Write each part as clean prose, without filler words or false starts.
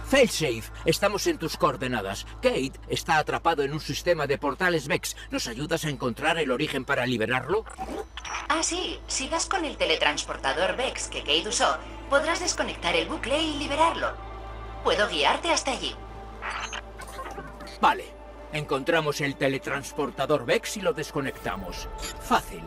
Failsafe, estamos en tus coordenadas. Kate está atrapado en un sistema de portales Vex. ¿Nos ayudas a encontrar el origen para liberarlo? Ah, sí. Si vas con el teletransportador Vex que Kate usó, podrás desconectar el bucle y liberarlo. Puedo guiarte hasta allí. Vale. Encontramos el teletransportador Vex y lo desconectamos. Fácil.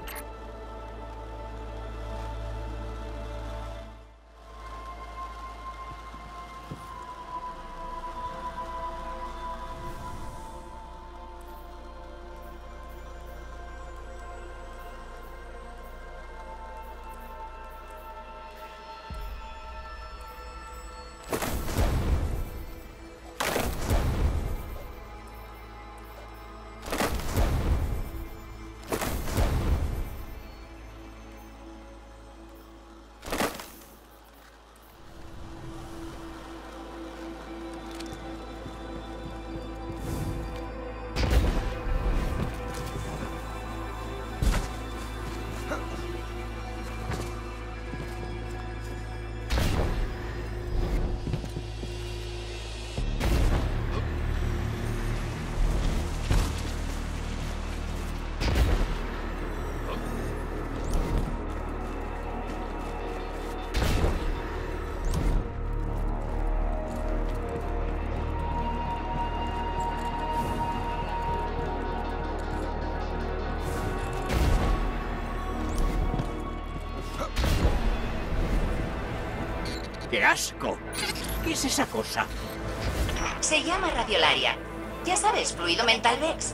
¡Qué asco! ¿Qué es esa cosa? Se llama radiolaria. Ya sabes, fluido mental Vex.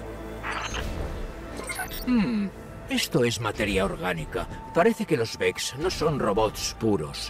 Esto es materia orgánica. Parece que los Vex no son robots puros.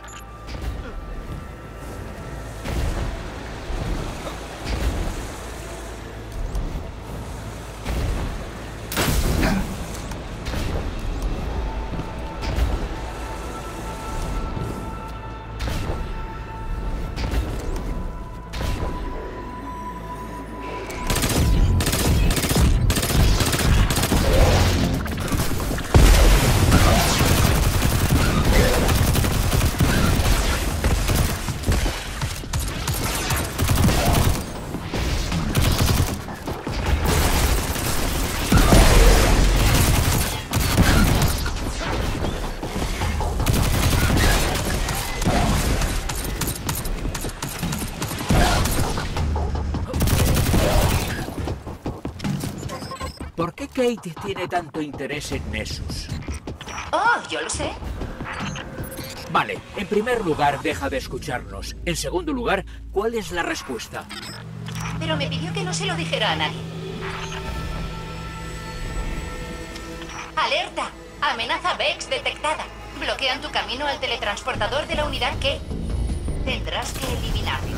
¿Por qué Kate tiene tanto interés en Nessus? Oh, yo lo sé. Vale, en primer lugar, deja de escucharnos. En segundo lugar, ¿cuál es la respuesta? Pero me pidió que no se lo dijera a nadie. ¡Alerta! Amenaza Vex detectada. Bloquean tu camino al teletransportador de la unidad que... tendrás que eliminarlos.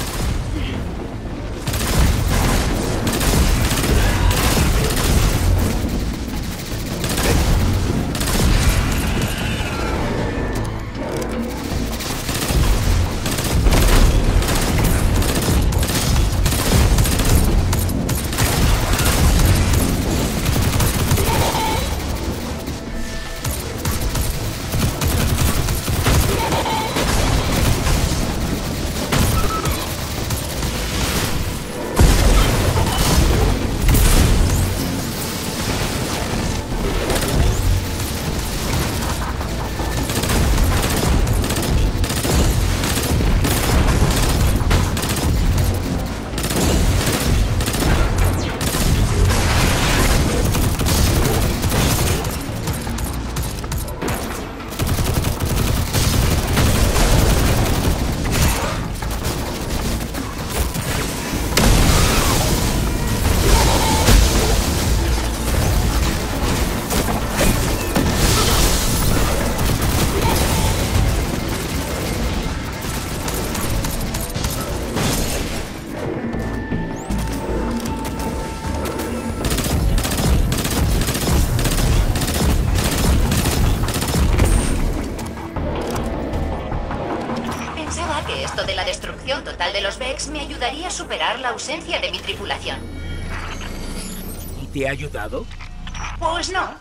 Esto de la destrucción total de los Vex me ayudaría a superar la ausencia de mi tripulación. ¿Y te ha ayudado? Pues no.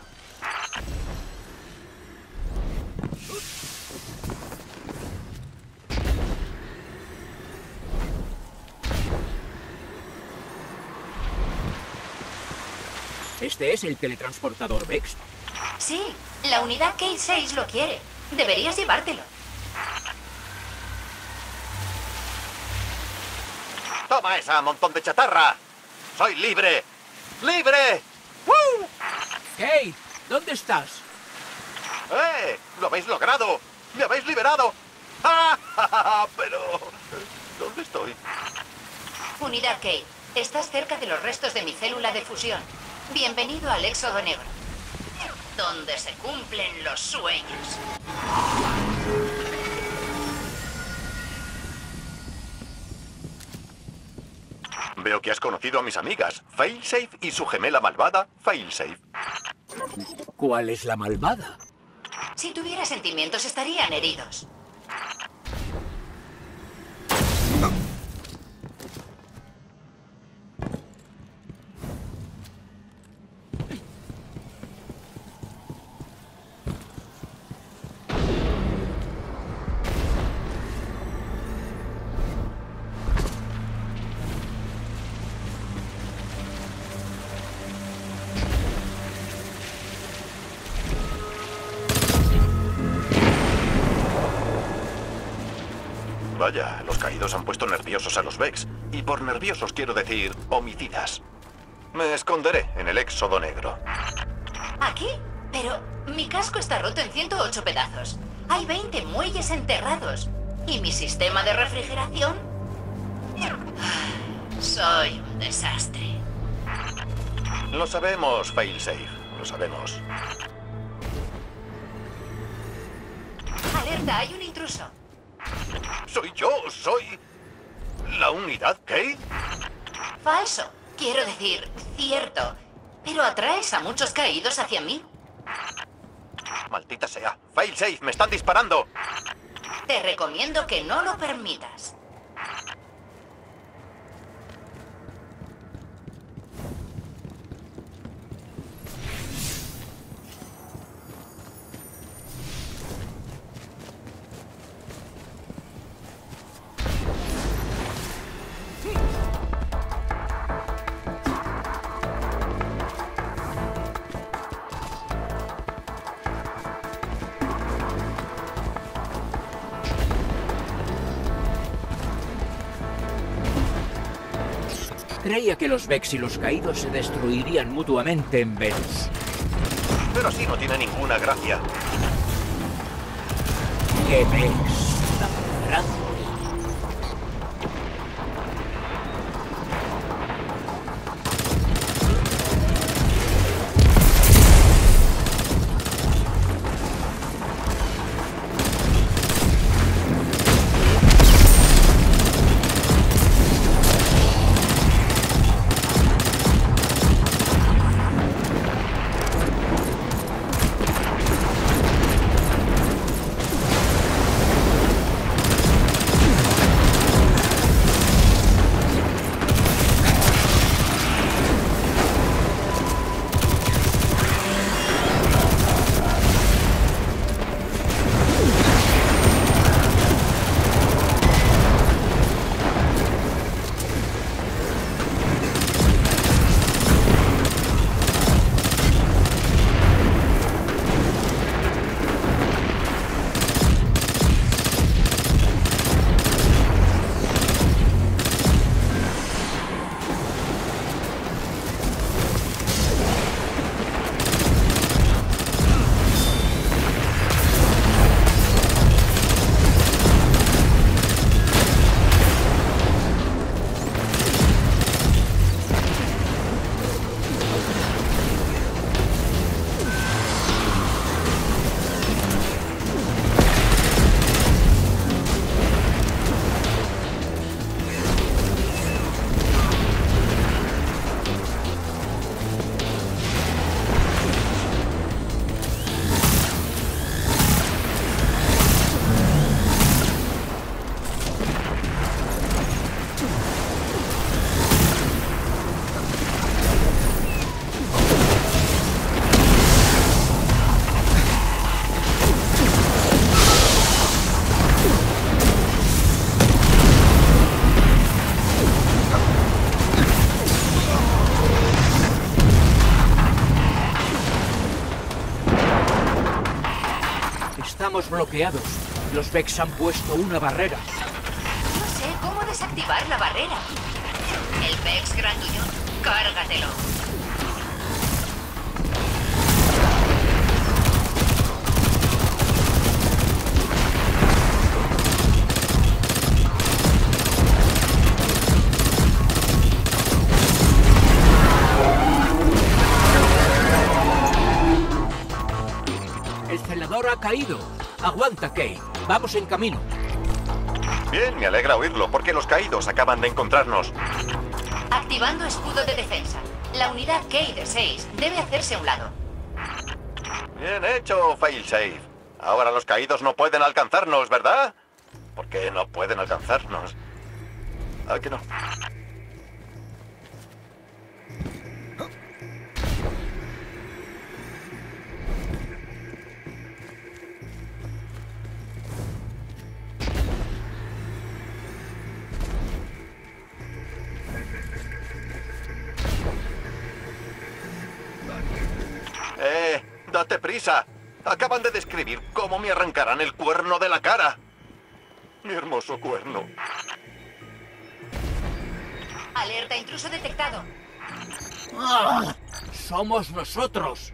¿Este es el teletransportador Vex? Sí, la unidad Kate 6 lo quiere. Deberías llevártelo. ¡Toma esa, montón de chatarra! ¡Soy libre! ¡Libre! ¡Woo! Kate, ¿dónde estás? ¡Lo habéis logrado! ¡Me habéis liberado! ¡Ah! Pero... ¿dónde estoy? Unidad Kate, estás cerca de los restos de mi célula de fusión. Bienvenido al Éxodo Negro, donde se cumplen los sueños. Veo que has conocido a mis amigas, Failsafe y su gemela malvada, Failsafe. ¿Cuál es la malvada? Si tuviera sentimientos estarían heridos. Vaya, los caídos han puesto nerviosos a los Vex. Y por nerviosos quiero decir homicidas. Me esconderé en el Éxodo Negro. ¿Aquí? Pero mi casco está roto en 108 pedazos. Hay 20 muelles enterrados. ¿Y mi sistema de refrigeración? Soy un desastre. Lo sabemos, Failsafe. Lo sabemos. Alerta, hay un intruso. Soy yo, soy... ¿la unidad Kate? Falso. Quiero decir, cierto. Pero atraes a muchos caídos hacia mí. Maldita sea. Failsafe, me están disparando. Te recomiendo que no lo permitas. Creía que los Vex y los caídos se destruirían mutuamente en Venus. Pero así no tiene ninguna gracia. ¿Qué Vex? ¿Tan grande? Estamos bloqueados. Los Vex han puesto una barrera. No sé cómo desactivar la barrera. El Vex grandullón, cárgatelo. El celador ha caído. Aguanta, Kate. Vamos en camino. Bien, me alegra oírlo, porque los caídos acaban de encontrarnos. Activando escudo de defensa. La unidad K de 6 debe hacerse a un lado. Bien hecho, Failsafe. Ahora los caídos no pueden alcanzarnos, ¿verdad? ¿Por qué no pueden alcanzarnos? ¿A que no? ¡Date prisa! Acaban de describir cómo me arrancarán el cuerno de la cara. Mi hermoso cuerno. Alerta, intruso detectado. ¡Ah! ¡Somos nosotros!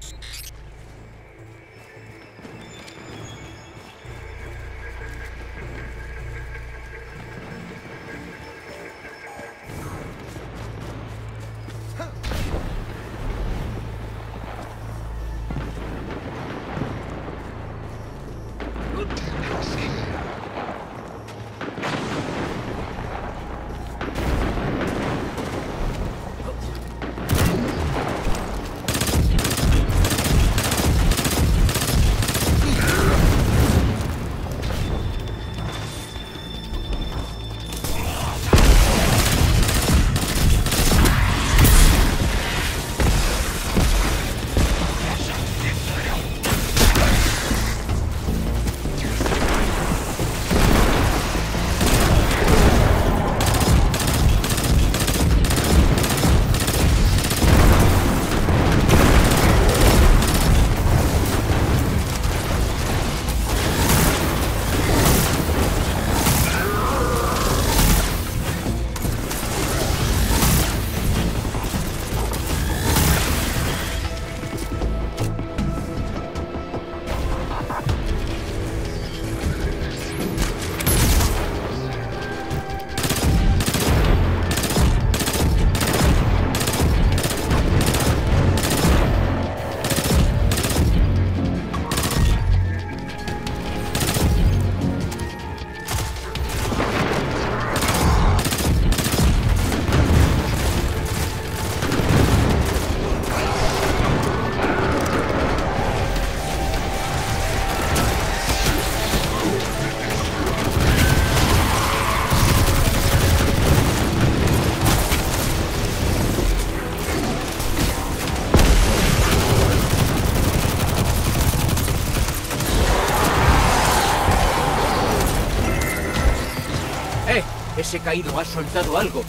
Ese caído ha soltado algo.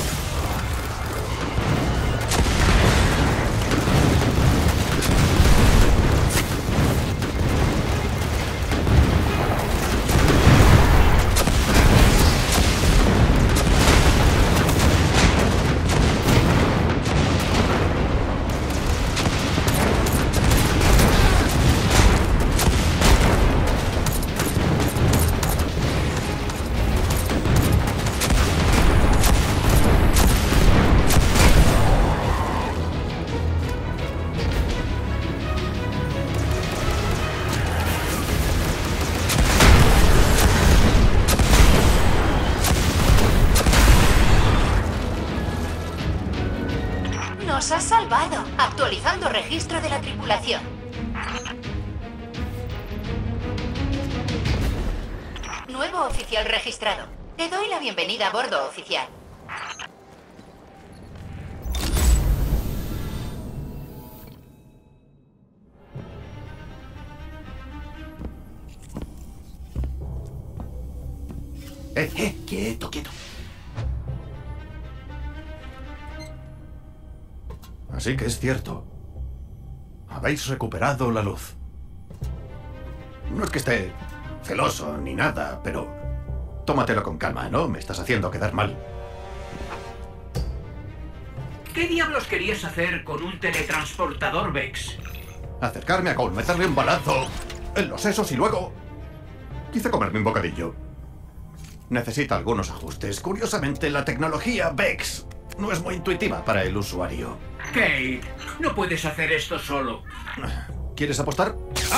Nos has salvado. Actualizando registro de la tripulación. Nuevo oficial registrado. Te doy la bienvenida a bordo, oficial. Quieto, quieto. Así que es cierto. Habéis recuperado la luz. No es que esté celoso ni nada, pero tómatelo con calma, ¿no? Me estás haciendo quedar mal. ¿Qué diablos querías hacer con un teletransportador Vex? Acercarme a Cole, meterle un balazo en los sesos y luego... quise comerme un bocadillo. Necesita algunos ajustes. Curiosamente, la tecnología Vex no es muy intuitiva para el usuario. Kate, no puedes hacer esto solo. ¿Quieres apostar?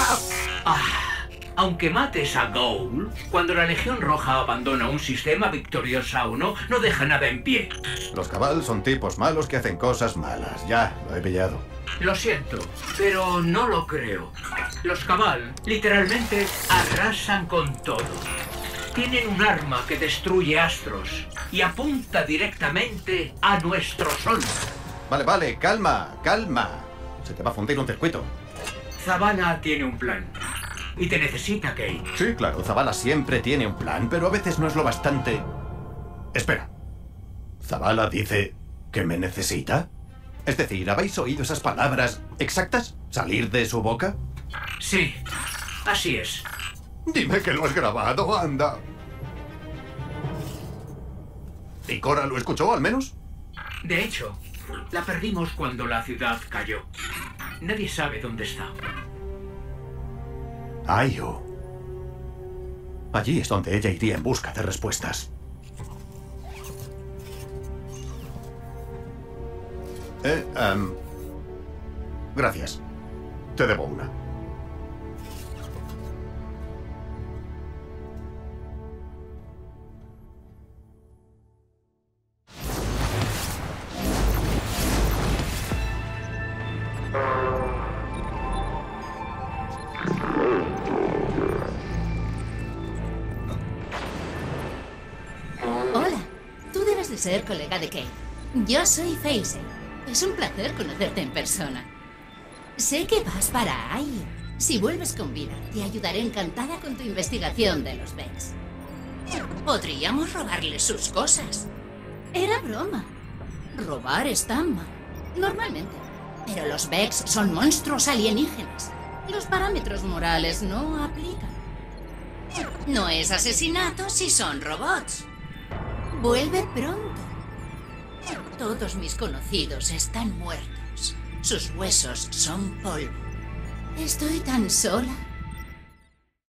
Aunque mates a Goal, cuando la Legión Roja abandona un sistema victorioso no deja nada en pie. Los Cabal son tipos malos que hacen cosas malas. Ya, lo he pillado. Lo siento, pero no lo creo. Los Cabal literalmente arrasan con todo. Tienen un arma que destruye astros y apunta directamente a nuestro sol. Vale, calma, calma. Se te va a fundir un circuito. Zavala tiene un plan. Y te necesita, Kate. Sí, claro, Zavala siempre tiene un plan, pero a veces no es lo bastante... Espera. ¿Zavala dice que me necesita? Es decir, ¿habéis oído esas palabras exactas salir de su boca? Sí, así es. Dime que lo has grabado, anda. ¿Y Cora lo escuchó al menos? De hecho, la perdimos cuando la ciudad cayó. Nadie sabe dónde está. Io. Allí es donde ella iría en busca de respuestas. Gracias. Te debo una. Hola, tú debes de ser colega de Kate. Yo soy Failsafe. Es un placer conocerte en persona. Sé que vas para Io. Si vuelves con vida, te ayudaré encantada con tu investigación de los Vex. Podríamos robarles sus cosas. Era broma. Robar está mal, normalmente. Pero los Vex son monstruos alienígenas. Los parámetros morales no aplican. No es asesinato si son robots. Vuelve pronto. Todos mis conocidos están muertos. Sus huesos son polvo. Estoy tan sola.